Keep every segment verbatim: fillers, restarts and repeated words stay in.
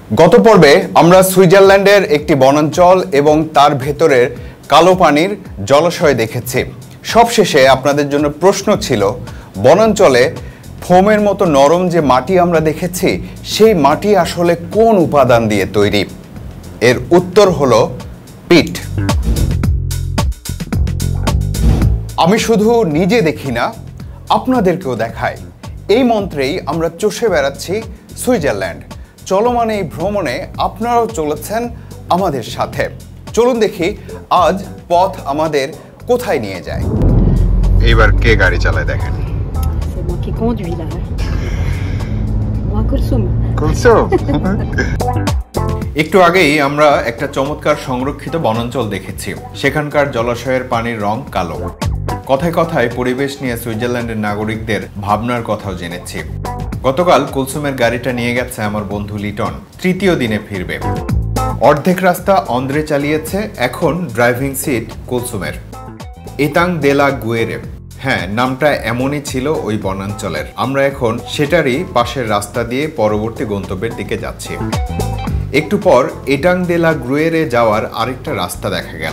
গত পর্বে আমরা সুইজারল্যান্ডের একটি বনাঞ্চল এবং তার ভেতরের কালো পানির জলাশয় দেখেছি। সবশেষে আপনাদের জন্য প্রশ্ন ছিল, বনাঞ্চলে ফোমের মতো নরম যে মাটি আমরা দেখেছি সেই মাটি আসলে কোন উপাদান দিয়ে তৈরি? এর উত্তর হলো পিট। আমি শুধু নিজে দেখি না, আপনাদেরকেও দেখাই। এই মন্ত্রেই আমরা চষে বেড়াচ্ছি সুইজারল্যান্ড। চলমান এই ভ্রমণে আপনারাও চলেছেন আমাদের সাথে। চলুন দেখি আজ পথ আমাদের কোথায় নিয়ে যায়। এইবার কে গাড়ি চালায় দেখেন। একটু আগেই আমরা একটা চমৎকার সংরক্ষিত বনাঞ্চল দেখেছি। সেখানকার জলাশয়ের পানির রং কালো। কথায় কথায় পরিবেশ নিয়ে সুইজারল্যান্ডের নাগরিকদের ভাবনার কথাও জেনেছি। গতকাল কুলসুমের গাড়িটা নিয়ে গেছে আমার বন্ধু লিটন। তৃতীয় দিনে ফিরবে। অর্ধেক রাস্তা অন্দ্রে চালিয়েছে, এখন ড্রাইভিং সিট কুলসুমের। এতাং দে লা গুয়েরে, হ্যাঁ, নামটা এমনই ছিল ওই বনাঞ্চলের। আমরা এখন সেটারই পাশের রাস্তা দিয়ে পরবর্তী গন্তব্যের দিকে যাচ্ছি। একটু পর এটাং দে লা গুয়েরে যাওয়ার আরেকটা রাস্তা দেখা গেল।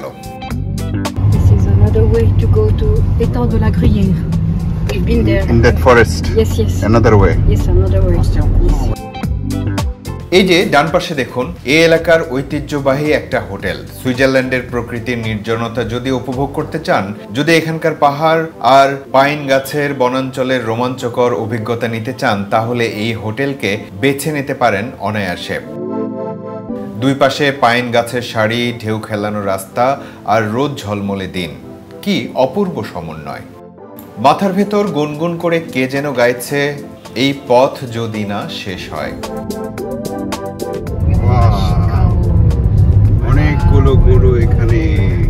Way to go to Étang de la Gruyère. We've been there. In that forest. Yes, yes. Another way. Yes, another way. Yes. এই যে ডান পাশে দেখুন, এই এলাকার ঐতিহ্যবাহী একটা হোটেল। সুইজারল্যান্ডের প্রকৃতির নির্জনতা যদি উপভোগ করতে চান, যদি এখানকার পাহাড় আর পাইন গাছের বনাঞ্চলের রোমাঞ্চকর অভিজ্ঞতা নিতে চান, তাহলে এই হোটেলকে বেছে নিতে পারেন অনায়াসে। দুই পাশে পাইন গাছের সারি, ঢেউ খেলানো রাস্তা আর রোদ ঝলমলে দিন। কি অপূর্ব সমন্বয়। মাথার ভেতর গুনগুন করে কে যেন গাইছে, এই পথ যদি না শেষ হয়। অনেকগুলো গরু এখানে,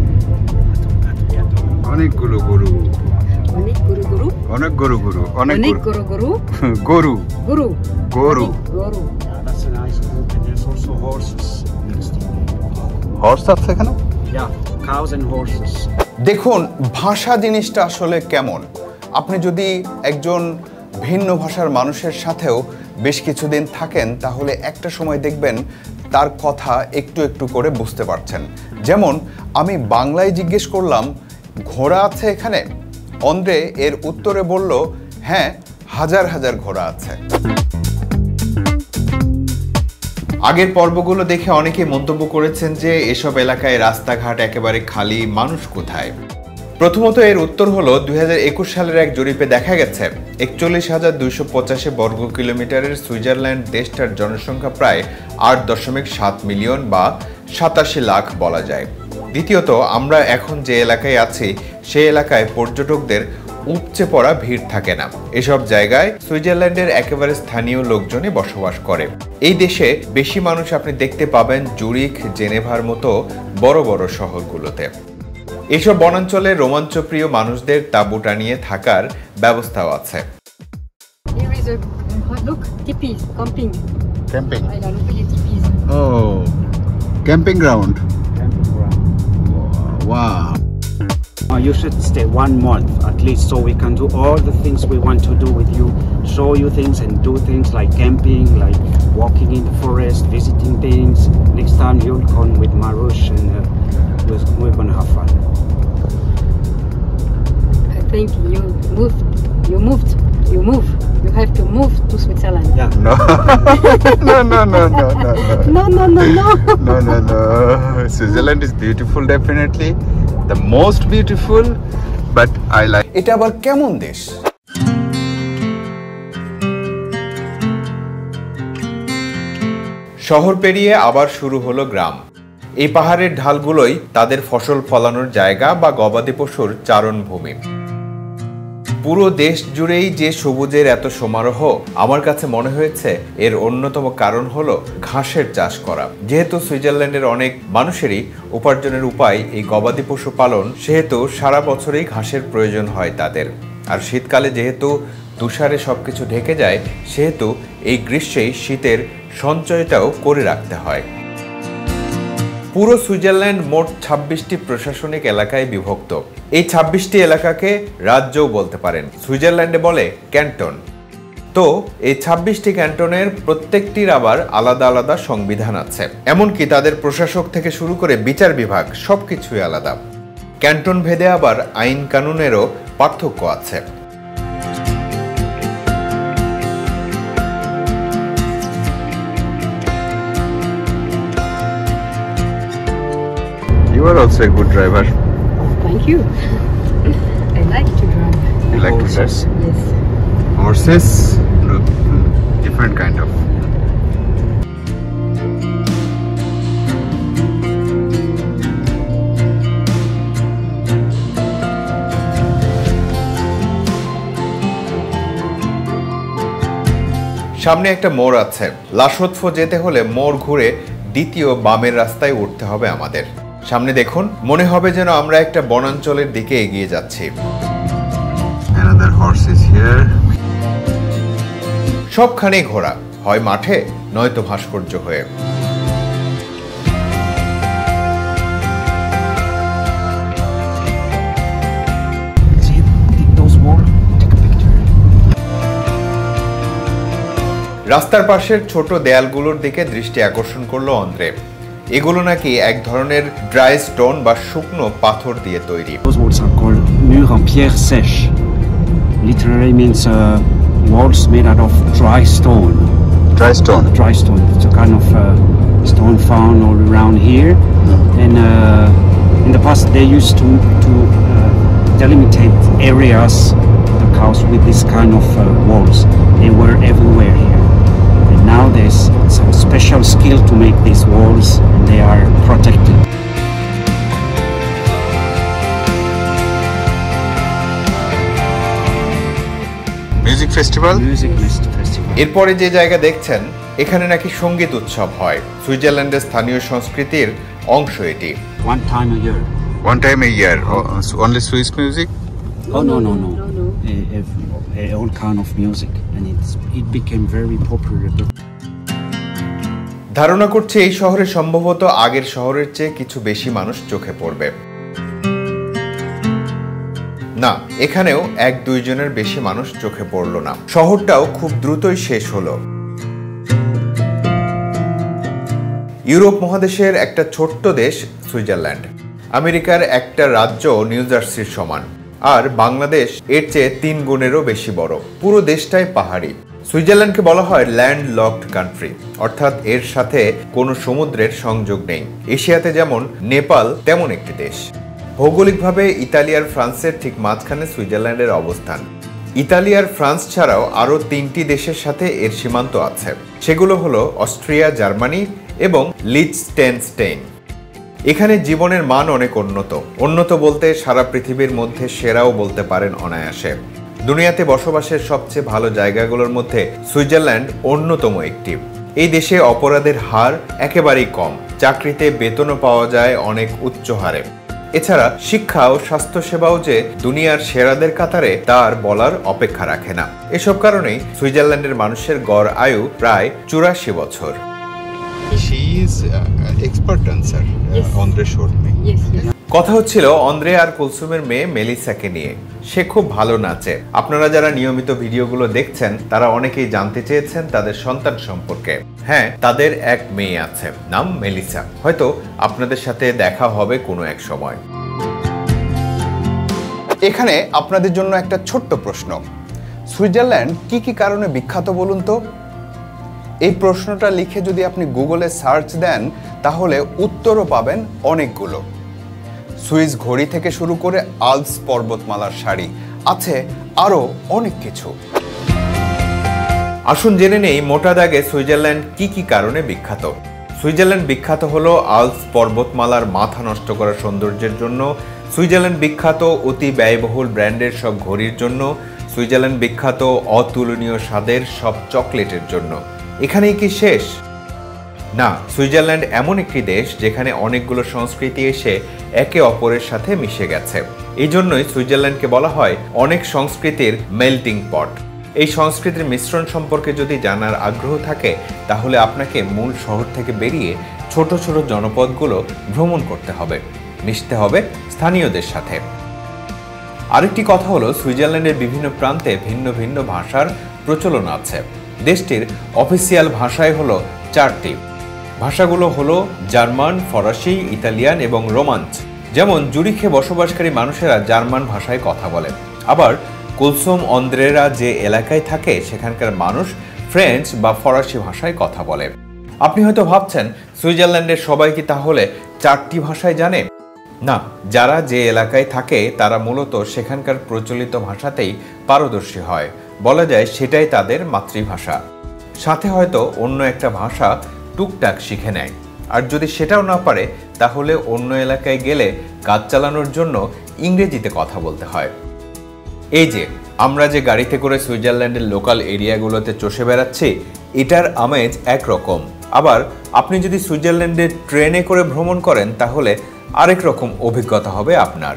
অনেকগুলো গরু, অনেক গরু গরু, অনেক গরু গরু, অনেক গরু গরু, গরু গরু গরু গরু। হর্স আছে এখানে? Yeah, cows and horses. দেখুন ভাষা জিনিসটা আসলে কেমন। আপনি যদি একজন ভিন্ন ভাষার মানুষের সাথেও বেশ কিছুদিন থাকেন, তাহলে একটা সময় দেখবেন তার কথা একটু একটু করে বুঝতে পারছেন। যেমন আমি বাংলায় জিজ্ঞেস করলাম, ঘোড়া আছে এখানে? অন্দ্রে এর উত্তরে বলল, হ্যাঁ, হাজার হাজার ঘোড়া আছে। আগের পর্বগুলো দেখে অনেকে মন্তব্য করেছেন যে এসব এলাকায় রাস্তাঘাট একেবারে খালি, মানুষ কোথায়? প্রথমত এর উত্তর হলো, দুই হাজার একুশ সালের এক জরিপে দেখা গেছে একচল্লিশ হাজার দুইশো পঁচাশি বর্গ কিলোমিটারের সুইজারল্যান্ড দেশটার জনসংখ্যা প্রায় আট দশমিক সাত মিলিয়ন বা সাতাশি লাখ বলা যায়। দ্বিতীয়ত, আমরা এখন যে এলাকায় আছি সেই এলাকায় পর্যটকদের উপচে পড়া ভিড় থাকে না। এসব জায়গায় সুইজারল্যান্ডের একেবারে স্থানীয় লোকজনই বসবাস করে। এই দেশে বেশি মানুষ আপনি দেখতে পাবেন জুরিখ, জেনেভার মতো বড় বড় শহরগুলোতে। এসব বনাঞ্চলে রোমাঞ্চপ্রিয় মানুষদের তাঁবু টানিয়ে থাকার ব্যবস্থাও আছে। Here is a look, teepees, camping. Camping. I don't know the teepees. Oh, camping ground. Camping ground. Wow. Uh, you should stay one month at least, so we can do all the things we want to do with you, show you things and do things like camping, like walking in the forest, visiting things. Next time you'll come with Marush and uh, we're, we're gonna have fun. I think you moved, you moved, you move. You have to move to Switzerland. Yeah. No. no, no, no, no, no, No, no, no, no. no, no, no. Switzerland is beautiful, definitely. The most beautiful, but I like. এটা আবার কেমন দেশ? শহর পেরিয়ে আবার শুরু হলো গ্রাম। এই পাহাড়ের ঢালগুলোই তাদের ফসল ফলানোর জায়গা বা গবাদি পশুর চারণভূমি। পুরো দেশ জুড়েই যে সবুজের এত সমারোহ, আমার কাছে মনে হয়েছে এর অন্যতম কারণ হলো ঘাসের চাষ করা। যেহেতু সুইজারল্যান্ডের অনেক মানুষেরই উপার্জনের উপায় এই গবাদি পশু পালন, সেহেতু সারা বছরই ঘাসের প্রয়োজন হয় তাদের। আর শীতকালে যেহেতু তুষারে সবকিছু ঢেকে যায়, সেহেতু এই গ্রীষ্মেই শীতের সঞ্চয়টাও করে রাখতে হয়। পুরো সুইজারল্যান্ড মোট ছাব্বিশটি প্রশাসনিক এলাকায় বিভক্ত। এই ছাব্বিশটি এলাকাকে রাজ্যও বলতে পারেন। সুইজারল্যান্ডে বলে ক্যান্টন। তো এই ছাব্বিশটি ক্যান্টনের প্রত্যেকটির আবার আলাদা আলাদা সংবিধান আছে, এমনকি তাদের প্রশাসক থেকে শুরু করে বিচার বিভাগ সবকিছুই আলাদা। ক্যান্টন ভেদে আবার আইন কানুনেরও পার্থক্য আছে। You are also a good driver. Thank you. I like to drive. You like to drive? Yes. Horses, different kind of. সামনে একটা মোড় আছে। লাশোৎফো যেতে হলে মোড় ঘুরে দ্বিতীয় বামের রাস্তায় উঠতে হবে আমাদের। সামনে দেখুন, মনে হবে যেন আমরা একটা বনাঞ্চলের দিকে এগিয়ে যাচ্ছি। Another horse is here. সবখানেই ঘোড়া, হয় মাঠে নয়তো ভাস্কর্য হয়ে। See those walls? Take a picture. রাস্তার পাশের ছোট দেয়ালগুলোর দিকে দৃষ্টি আকর্ষণ করলো অন্দ্রে। এগুলো নাকি এক ধরনের ড্রাই স্টোন বা শুকনো পাথর দিয়ে তৈরি। Those walls are called murs en pierre sèche. Literally means uh, walls made out of dry stone. Dry stone. Dry stone. It's a kind of uh, stone found all around here. Mm. And uh, in the past, they used to to uh, delimitate areas of the house with this kind of uh, walls. They were everywhere here. And now there's some special skill to make these walls, and they are protected. Music festival. Music festival. এরপরে যে জায়গা দেখছেন, এখানে নাকি সঙ্গীত উৎসব হয়। সুইজারল্যান্ডের স্থানীয় সংস্কৃতির অংশ এটি। One time a year. One time a year. Oh, only Swiss music. Oh no no no! No, no. A, a, a, all kind of music, and it's it became very popular. ধারণা করছে এই শহরে সম্ভবত আগের শহরের চেয়ে কিছু বেশি মানুষ চোখে পড়বে। না, এখানেও এক দুইজনের বেশি মানুষ চোখে পড়ল না। শহরটাও খুব দ্রুতই শেষ হলো। ইউরোপ মহাদেশের একটা ছোট্ট দেশ সুইজারল্যান্ড, আমেরিকার একটা রাজ্য নিউ জার্সির সমান, আর বাংলাদেশ এর চেয়ে তিন গুণেরও বেশি বড়। পুরো দেশটাই পাহাড়ি। সুইজারল্যান্ডকে বলা হয় ল্যান্ড লকড কান্ট্রি, অর্থাৎ এর সাথে কোনো সমুদ্রের সংযোগ নেই। এশিয়াতে যেমন নেপাল তেমন একটি দেশ। ভৌগোলিকভাবে ইতালি আর ফ্রান্সের ঠিক মাঝখানে সুইজারল্যান্ডের অবস্থান। ইতালি আর ফ্রান্স ছাড়াও আরও তিনটি দেশের সাথে এর সীমান্ত আছে। সেগুলো হলো অস্ট্রিয়া, জার্মানি এবং লিচটেনস্টেইন। এখানে জীবনের মান অনেক উন্নত। উন্নত বলতে সারা পৃথিবীর মধ্যে সেরাও বলতে পারেন অনায়াসে। দুনিয়াতে বসবাসের সবচেয়ে ভালো জায়গাগুলোর মধ্যে সুইজারল্যান্ড অন্যতম একটি। এই দেশে অপরাধের হার একেবারেই কম। চাকরিতে বেতনও পাওয়া যায় অনেক উচ্চ হারে। এছাড়া শিক্ষা ও স্বাস্থ্যসেবাও যে দুনিয়ার সেরাদের কাতারে তার বলার অপেক্ষা রাখে না। এসব কারণেই সুইজারল্যান্ডের মানুষের গড় আয়ু প্রায় চুরাশি বছর। She is uh, expert dancer. Yes. Uh, Andre showed me. Yes, yes. কথা হচ্ছিল অন্দ্রে আর কুলসুমের মেয়ে মেলিসাকে নিয়ে। সে খুব ভালো নাচে। আপনারা যারা নিয়মিত ভিডিওগুলো দেখছেন তারা অনেকেই জানতে চেয়েছেন তাদের সন্তান সম্পর্কে। হ্যাঁ, তাদের এক মেয়ে আছে, নাম মেলিসা। হয়তো আপনাদের সাথে দেখা হবে কোনো এক সময়। এখানে আপনাদের জন্য একটা ছোট্ট প্রশ্ন, সুইজারল্যান্ড কি কি কারণে বিখ্যাত বলুন তো? এই প্রশ্নটা লিখে যদি আপনি গুগলে সার্চ দেন তাহলে উত্তরও পাবেন অনেকগুলো। সুইস ঘড়ি থেকে শুরু করে আল্পস পর্বতমালার শাড়ি, আছে আরো অনেক কিছু। আসুন জেনে নেই মোটা দাগে সুইজারল্যান্ড কি কি কারণে বিখ্যাত। সুইজারল্যান্ড বিখ্যাত হলো আল্পস পর্বতমালার মাথা নষ্ট করা সৌন্দর্যের জন্য। সুইজারল্যান্ড বিখ্যাত অতি ব্যয়বহুল ব্র্যান্ডের সব ঘড়ির জন্য। সুইজারল্যান্ড বিখ্যাত অতুলনীয় স্বাদের সব চকলেটের জন্য। এখানেই কি শেষ? না, সুইজারল্যান্ড এমন একটি দেশ যেখানে অনেকগুলো সংস্কৃতি এসে একে অপরের সাথে মিশে গেছে। এই জন্যই সুইজারল্যান্ডকে বলা হয় অনেক সংস্কৃতির মেল্টিং পট। এই সংস্কৃতির মিশ্রণ সম্পর্কে যদি জানার আগ্রহ থাকে তাহলে আপনাকে মূল শহর থেকে বেরিয়ে ছোট ছোট জনপদগুলো ভ্রমণ করতে হবে, মিশতে হবে স্থানীয়দের সাথে। আরেকটি কথা হলো সুইজারল্যান্ডের বিভিন্ন প্রান্তে ভিন্ন ভিন্ন ভাষার প্রচলন আছে। দেশটির অফিসিয়াল ভাষাই হলো চারটি। ভাষাগুলো হলো জার্মান, ফরাসি, ইতালিয়ান এবং রোমাঞ্চ। যেমন জুরিখে বসবাসকারী মানুষেরা জার্মান ভাষায় কথা বলে, আবার কুলসুম অন্দ্রেরা যে এলাকায় থাকে সেখানকার মানুষ ফ্রেঞ্চ বা ফরাসি ভাষায় কথা বলে। আপনি হয়তো ভাবছেন সুইজারল্যান্ডের সবাই কি তাহলে চারটি ভাষায় জানে? না, যারা যে এলাকায় থাকে তারা মূলত সেখানকার প্রচলিত ভাষাতেই পারদর্শী হয়, বলা যায় সেটাই তাদের মাতৃভাষা। সাথে হয়তো অন্য একটা ভাষা টুকটাক শিখে নেয়, আর যদি সেটাও না পারে তাহলে অন্য এলাকায় গেলে কাজ চালানোর জন্য ইংরেজিতে কথা বলতে হয়। এই যে আমরা যে গাড়িতে করে সুইজারল্যান্ডের লোকাল এরিয়াগুলোতে চষে বেড়াচ্ছি, এটার আমেজ একরকম। আবার আপনি যদি সুইজারল্যান্ডের ট্রেনে করে ভ্রমণ করেন তাহলে আরেক রকম অভিজ্ঞতা হবে আপনার।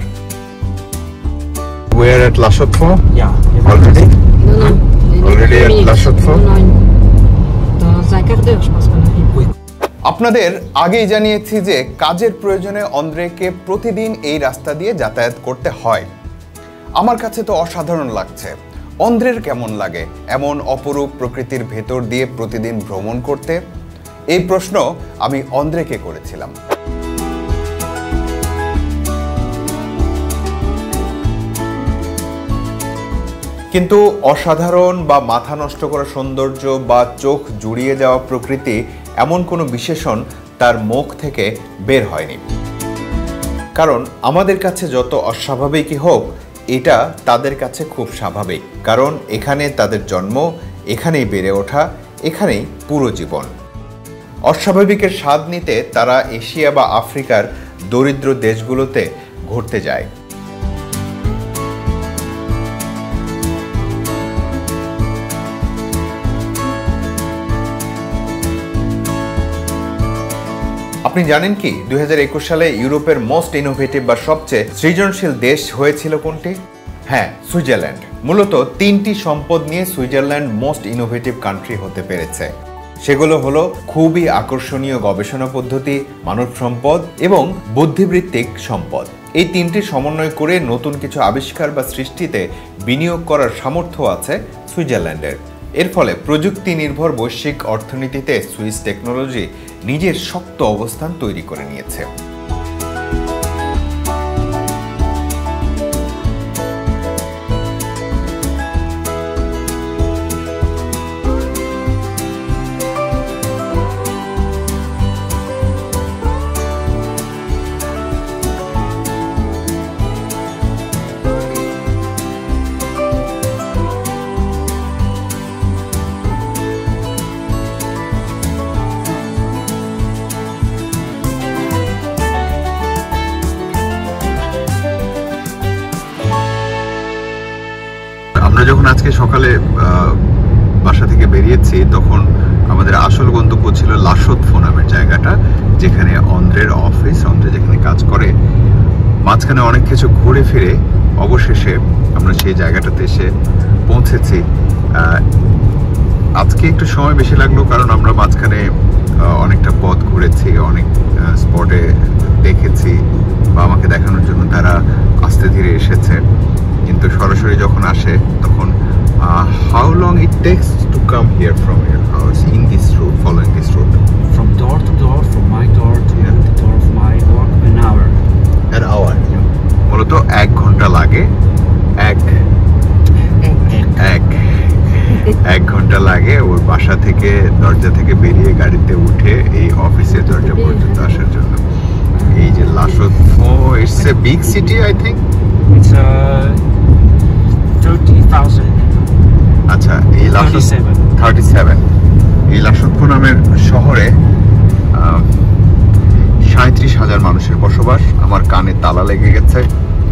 We are at La Chaux-de-Fonds Yeah. already. Non, non. Already at La Chaux-de-Fonds? Non, non. Dans un quart d'heure, je pense qu'on arrive. আপনাদের আগেই জানিয়েছি যে কাজের প্রয়োজনে অন্দ্রেকে প্রতিদিন এই রাস্তা দিয়ে যাতায়াত করতে হয়। আমার কাছে তো অসাধারণ লাগছে। অন্দ্রের কেমন লাগে এমন অপরূপ প্রকৃতির ভেতর দিয়ে প্রতিদিন ভ্রমণ করতে? এই প্রশ্ন আমি অন্দ্রেকে করেছিলাম। কিন্তু অসাধারণ বা মাথা নষ্ট করা সৌন্দর্য বা চোখ জুড়িয়ে যাওয়া প্রকৃতি এমন কোনো বিশেষণ তার মুখ থেকে বের হয়নি। কারণ আমাদের কাছে যত অস্বাভাবিকই হোক, এটা তাদের কাছে খুব স্বাভাবিক। কারণ এখানে তাদের জন্ম, এখানেই বেড়ে ওঠা, এখানেই পুরো জীবন। অস্বাভাবিকের স্বাদ নিতে তারা এশিয়া বা আফ্রিকার দরিদ্র দেশগুলোতে ঘুরতে যায়। আপনি জানেন কি দুই হাজার একুশ সালে ইউরোপের মোস্ট ইনোভেটিভ বা সবচেয়ে সৃজনশীল দেশ হয়েছিল কোনটি? হ্যাঁ, সুইজারল্যান্ড। মূলত তিনটি সম্পদ নিয়ে সুইজারল্যান্ড মোস্ট ইনোভেটিভ কান্ট্রি হতে পেরেছে। সেগুলো হলো খুবই আকর্ষণীয় গবেষণা পদ্ধতি, মানব সম্পদ এবং বুদ্ধিবৃত্তিক সম্পদ। এই তিনটি সমন্বয় করে নতুন কিছু আবিষ্কার বা সৃষ্টিতে বিনিয়োগ করার সামর্থ্য আছে সুইজারল্যান্ডের। এর ফলে প্রযুক্তি নির্ভর বৈশ্বিক অর্থনীতিতে সুইস টেকনোলজি নিজের শক্ত অবস্থান তৈরি করে নিয়েছে। আমরা যখন আজকে সকালে বাসা থেকে বেরিয়েছি তখন আমাদের আসল গন্তব্য ছিল লা চaux-de-Fonds নামের জায়গাটা, যেখানে অন্দ্রের অফিস, অন্দ্রে যেখানে কাজ করে। মাঝখানে অনেক কিছু ঘুরে ফিরে অবশেষে আমরা সেই জায়গাটাতে এসে পৌঁছেছি। আজকে একটু সময় বেশি লাগলো কারণ আমরা মাঝখানে অনেকটা পথ ঘুরেছি, অনেক স্পটে দেখেছি বা আমাকে দেখানোর জন্য তারা আস্তে ধীরে এসেছে। কিন্তু সরাসরি যখন আসে তখন how long it takes to come here from your house in this route, following this route? From door to door, from my door to Yeah. the door of my work, an hour. An hour. মূলত এক ঘন্টা লাগে, এক এক এক ঘন্টা লাগে ওর বাসা থেকে, দরজা থেকে বেরিয়ে গাড়িতে উঠে এই অফিসের দরজা পর্যন্ত আসার জন্য। এই যে লা চaux-de-Fonds, it's a big city, I think. It's uh, thirty thousand. আচ্ছা, এই লা থার্টি সেভেন এই লা চaux-de-Fonds নামের শহরে সাঁত্রিশ হাজার মানুষের বসবাস। আমার কানে তালা লেগে গেছে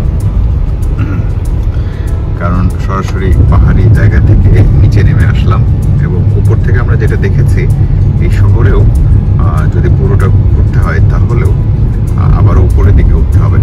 কারণ সরাসরি পাহাড়ি জায়গা থেকে নিচে নেমে আসলাম এবং উপর থেকে আমরা যেটা দেখেছি এই শহরেও যদি পুরোটা ঘুরতে হয় তাহলেও আবার উপরের দিকে উঠতে হবে।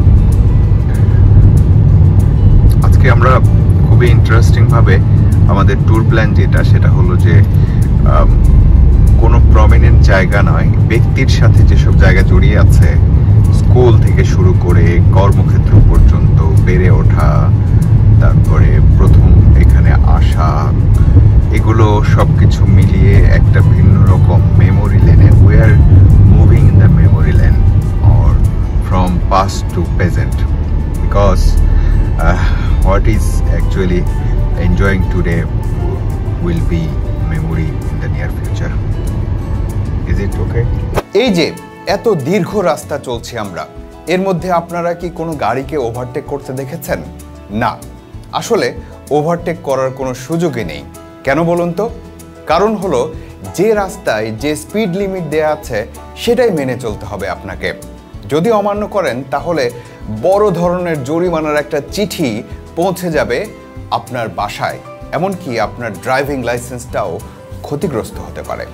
আজকে আমরা খুবই ইন্টারেস্টিং ভাবে আমাদের ট্যুর প্ল্যান যেটা সেটা হলো যে কোনো প্রমিনেন্ট জায়গা নয়, ব্যক্তির সাথে যেসব জায়গা জড়িয়ে আছে, স্কুল থেকে শুরু করে কর্মক্ষেত্র পর্যন্ত বেড়ে ওঠা, তারপরে প্রথম এখানে আশা, এগুলো সব কিছু মিলিয়ে একটা ভিন্ন রকম মেমোরি লেনে। We are moving in the memory lane or from past to present, because what is actually enjoying today will be memory in the near future. Is it okay? এই যে এত দীর্ঘ রাস্তা চলছি আমরা, এর মধ্যে আপনারা কি কোনো গাড়িকে ওভারটেক করতে দেখেছেন? না, আসলে ওভারটেক করার কোনো সুযোগই নেই। কেন বলুন তো? কারণ হলো যে রাস্তায় যে স্পিড লিমিট দেয়া আছে সেটাই মেনে চলতে হবে আপনাকে। যদি অমান্য করেন তাহলে বড় ধরনের জরিমানার একটা চিঠি পৌঁছে যাবে আপনার বাসায়, এমনকি আপনার ড্রাইভিং লাইসেন্সটাও ক্ষতিগ্রস্ত হতে পারে।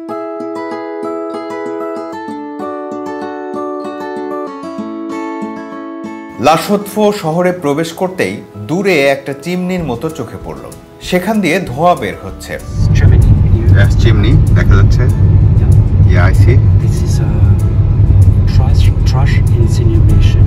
লাশোৎফো শহরে প্রবেশ করতেই দূরে একটা চিমনির মতো চোখে পড়ল। সেখান দিয়ে ধোঁয়া বের হচ্ছে। চিমনি দেখা যাচ্ছে। Yeah, I see. This is a trash trash incineration.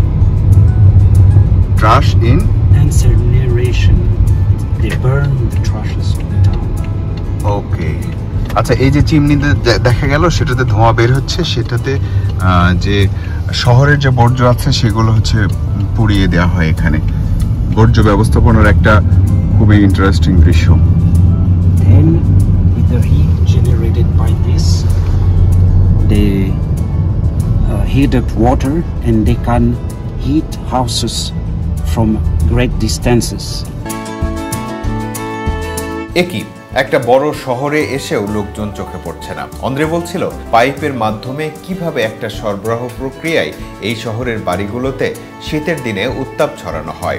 Trash in Incineration. They burn the trashes of the town. ওকে, আচ্ছা, এই যে চিমনিতে দেখা গেল সেটাতে ধোঁয়া বের হচ্ছে, সেটাতে যে শহরের যে বর্জ্য আছে সেগুলো হচ্ছে পুড়িয়ে দেওয়া হয় এখানে। বর্জ্য ব্যবস্থাপনার একটা খুবই ইন্টারেস্টিং দৃশ্য। Then with the heat generated by this, they uh, heat up water and they can heat houses from great distances. একই একটা বড় শহরে এসেও লোকজন চোখে পড়ছে না। অন্দ্রে বলছিল পাইপের মাধ্যমে কিভাবে একটা সরবরাহ প্রক্রিয়ায় এই শহরের বাড়িগুলোতে শীতের দিনে উত্তাপ ছড়ানো হয়।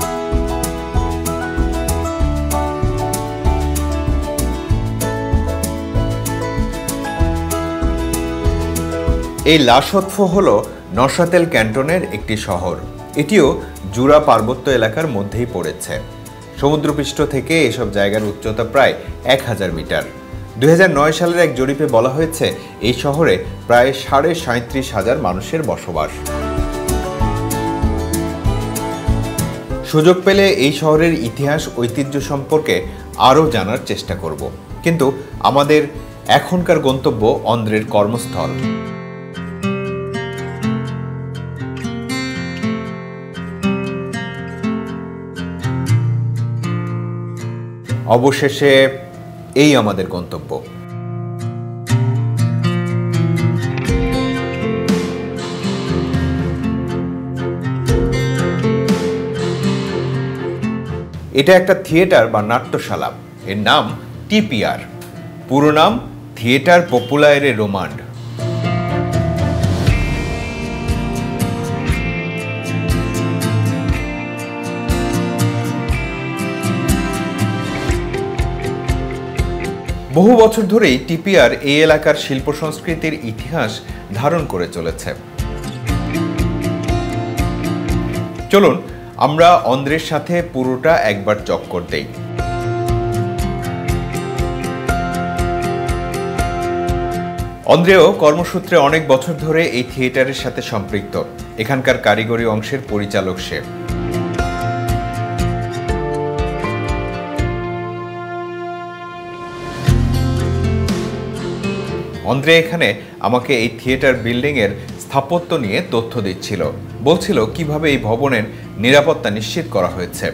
এই লাশোৎফো হলো নসাতেল ক্যান্টনের একটি শহর। এটিও জুরা পার্বত্য এলাকার মধ্যেই পড়েছে। সমুদ্রপৃষ্ঠ থেকে এসব জায়গার উচ্চতা প্রায় এক হাজার মিটার। দুই হাজার নয় সালের এক জরিপে বলা হয়েছে এই শহরে প্রায় সাড়ে সাঁত্রিশ হাজার মানুষের বসবাস। সুযোগ পেলে এই শহরের ইতিহাস ঐতিহ্য সম্পর্কে আরও জানার চেষ্টা করব, কিন্তু আমাদের এখনকার গন্তব্য অন্দ্রের কর্মস্থল। অবশেষে এই আমাদের গন্তব্য। এটা একটা থিয়েটার বা নাট্যশালা। এর নাম টিপিআর, পুরো নাম থিয়েটার পপুলারে রোমান্ড। বহু বছর ধরেই টিপিআর এই এলাকার শিল্প সংস্কৃতির ইতিহাস ধারণ করে চলেছে। চলুন আমরা অন্দ্রের সাথে পুরোটা একবার চক্কর দেই। অন্দ্রেও কর্মসূত্রে অনেক বছর ধরে এই থিয়েটারের সাথে সম্পৃক্ত। এখানকার কারিগরি অংশের পরিচালক সে। অন্দ্রে এখানে আমাকে এই থিয়েটার বিল্ডিং এর স্থাপত্য নিয়ে তথ্য দিচ্ছিল, বলছিল কিভাবে এই ভবনের নিরাপত্তা নিশ্চিত করা হয়েছে।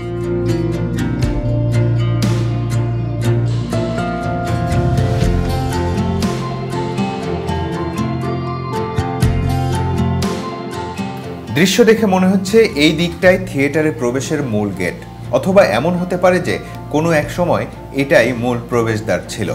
দৃশ্য দেখে মনে হচ্ছে এই দিকটাই থিয়েটারে প্রবেশের মূল গেট, অথবা এমন হতে পারে যে কোনো এক সময় এটাই মূল প্রবেশদ্বার ছিল।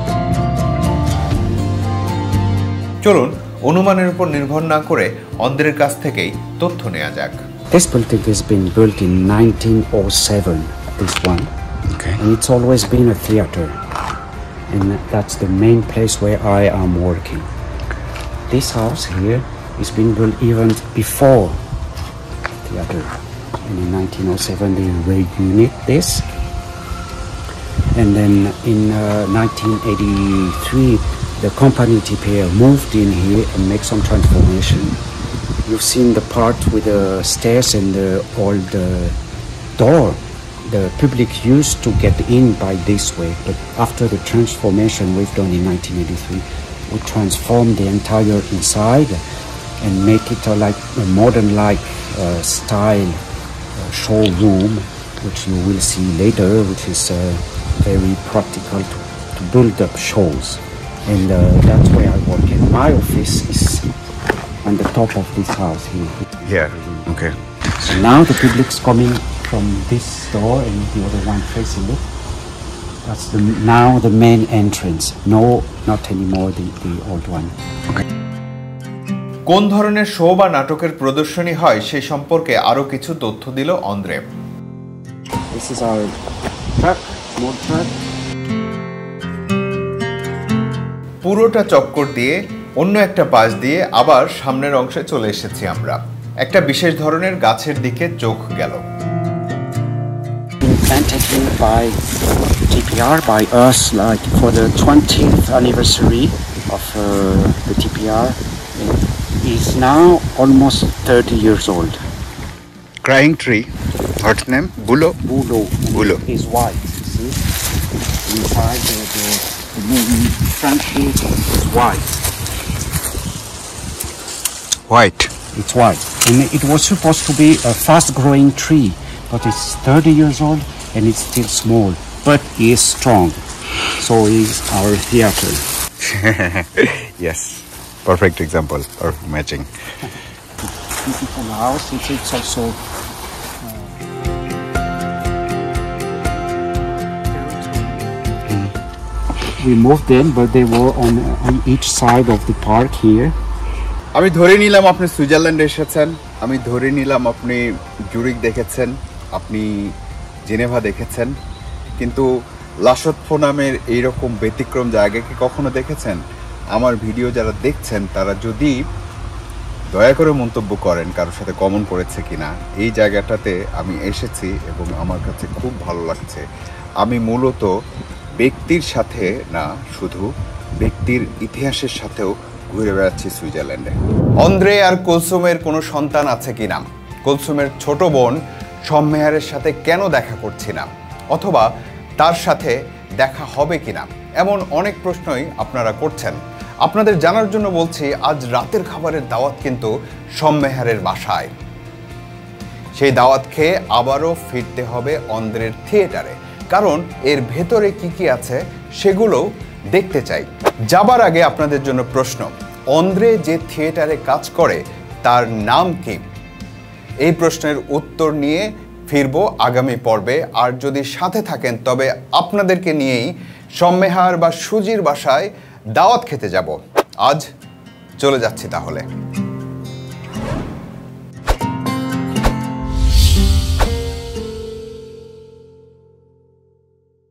চলুন অনুমানের উপর নির্ভর না করে অন্দ্রের কাছ থেকেই তথ্য নেওয়া যাক। This building has been built in nineteen oh seven, this one. Okay. And it's always been a theater. And that's the main place where I am working. This house here is being built even before theater. And in nineteen oh seven they reunit this. And then in uh, nineteen eighty-three the company T P R moved in here and make some transformation. You've seen the part with the stairs and the old uh, door. the public used to get in by this way, but after the transformation we've done in nineteen eighty-three, we transformed the entire inside and make it a, like a modern-like uh, style uh, showroom, which you will see later, which is uh, very practical to, to build up shows. And uh, that's where I work. And my office is on the top of this house here. Yeah, okay. So now the public's coming from this door and the other one facing it. That's the, now the main entrance. No, not anymore the, the old one. Okay. কোন ধরনের show বা নাটকের প্রদর্শনী হয় সে সম্পর্কে আরো কিছু তথ্য দিল অন্দ্রে। This is our truck, small truck. পুরোটা চক্কর দিয়ে অন্য একটা পাশ দিয়ে আবার সামনের অংশে চলে এসেছি আমরা। একটা বিশেষ ধরনের গাছের দিকে চোখ গেল। Planted here by T P R, by us, like for the twentieth anniversary of uh, the T P R. It is now almost thirty years old. Crying tree. What's name? Bulo? Bulo. Bulo. Is white. See? Inside the, the, the main front sheet is white. White. It's white. And it was supposed to be a fast-growing tree, but it's thirty years old and it's still small, but is strong. So is our theater. Yes. Perfect example or matching. Beautiful house. It's, it's also we moved them, but they were on on each side of the park here. আমি ধরে নিলাম আপনি সুইজারল্যান্ডে এসেছেন, আমি ধরে নিলাম আপনি জুরিক দেখেছেন, আপনি জেনেভা দেখেছেন, কিন্তু লাসোথো নামের এইরকম ব্যতিক্রম জায়গা কি কখনো দেখেছেন? আমার ভিডিও যারা দেখছেন তারা যদি দয়া করে মন্তব্য করেন কারোর সাথে কমন করেছে কিনা। এই জায়গাটাতে আমি এসেছি এবং আমার কাছে খুব ভালো লাগছে। আমি মূলত ব্যক্তির সাথে না, শুধু ব্যক্তির ইতিহাসের সাথেও ঘুরে বেড়াচ্ছি সুইজারল্যান্ডে। অন্দ্রে আর কুলসুমের কোনো সন্তান আছে কিনা, কুলসুমের ছোট বোন সম্মেহারের সাথে কেন দেখা করছি না, অথবা তার সাথে দেখা হবে কিনা, এমন অনেক প্রশ্নই আপনারা করছেন। আপনাদের জানার জন্য বলছি, আজ রাতের খাবারের দাওয়াত কিন্তু সম্মেহারের বাসায়। সেই দাওয়াত খেয়ে আবারও ফিরতে হবে অন্দ্রের থিয়েটারে, কারণ এর ভেতরে কি কি আছে সেগুলো দেখতে চাই। যাবার আগে আপনাদের জন্য প্রশ্ন, অন্দ্রে যে থিয়েটারে কাজ করে তার নাম কি? এই প্রশ্নের উত্তর নিয়ে ফিরবো আগামী পর্বে। আর যদি সাথে থাকেন তবে আপনাদেরকে নিয়েই সম্মেহার বা সুজির বাসায় দাওয়াত খেতে যাব। আজ চলে যাচ্ছি তাহলে।